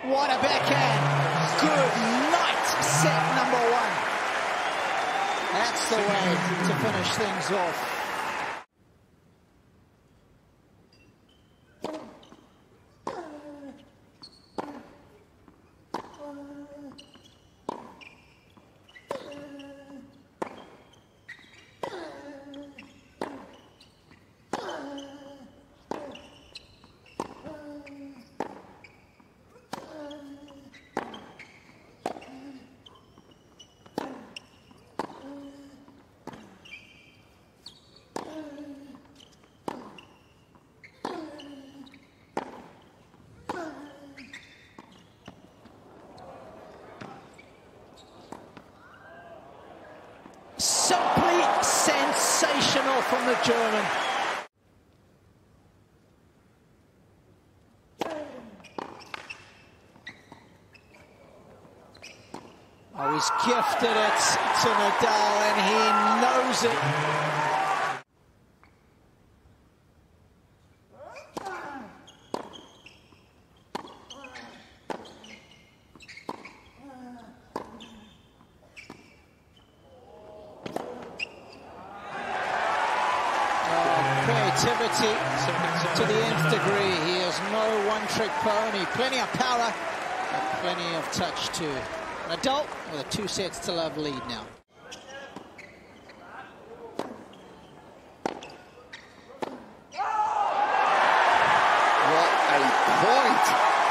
What a backhand. Good night, set number one. That's the way to finish things off. Simply sensational from the German. Oh, he's gifted it to Nadal and he knows it. Creativity to the nth degree. He is no one-trick pony. Plenty of power, but plenty of touch too. Nadal with a 2-sets-to-love lead now. What a point!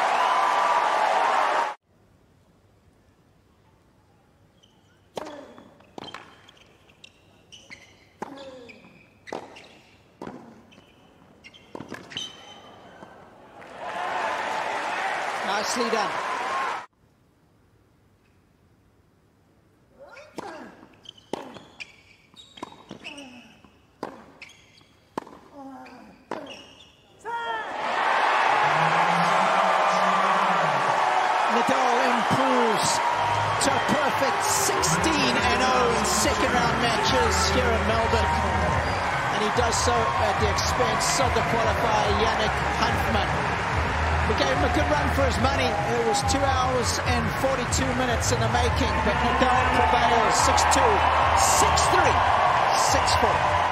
Nicely done. Nadal improves to a perfect 16-0 in second-round matches here in Melbourne. And he does so at the expense of the qualifier Yannick Hanfmann. We gave him a good run for his money. It was 2 hours and 42 minutes in the making, but Nadal prevails 6-2, 6-3, 6-4.